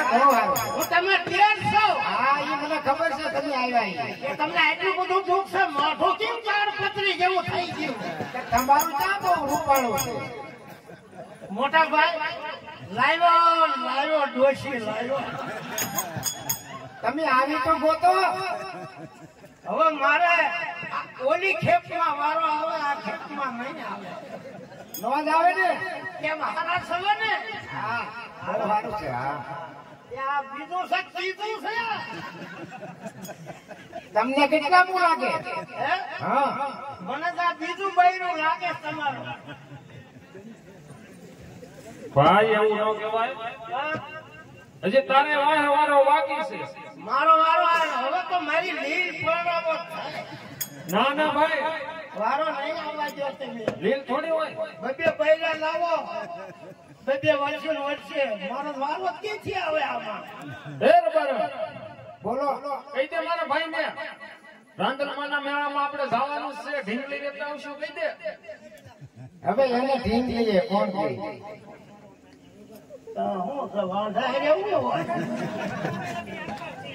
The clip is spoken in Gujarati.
હું તમે ટેર છો. હા એ મને ખબર છે તમે આવ્યા એ તમને એટલું બધું દુઃખ છે, મોઢું કેમ તાડપત્રી જેવું થઈ ગયું? તમારું ક્યાં બહુ રૂપાળું છે? મોટા ભાઈ લાવ્યો ડોશી લાવ્યો. તમે આવી તો ગોતો. હવે મારે ઓલી ખેપમાં વારો આવે, આ ખેપમાં નહીં આવે. નો જ આવે ને કેમ હારા સવે ને? હા બહુ સારું છે. હા આ બીજું છે ત્રીજું છે. તમને કેટલા મુ લાગે? હે? હા મને તો આ બીજું બૈરું લાગે છે તમારું. ભાઈ એવું ન કહેવાય. હા? હજી તારે વારો બાકી છે. મારો વારો આવ્યો. હવે તો મારી લીલ પરણાવો થાય. ના ના ભાઈ, વારો નહીં આવવા દો તમે. લીલ થોડી હોય. બે બૈરા લાવો, બે વર્ષે વર્ષે મારો વારો ક્યાંથી આવે આમાં? બરાબર. બોલો. કહી દે મારા ભાઈ ને, રાંદલમાના મેળામાં આપણે જવાનું છે, ઢીંગલી લેતા આવશું. કહી દે. હવે એને ઢીંગ લઈએ. કોણ કહે? હું વાંધા રહેવું હોય.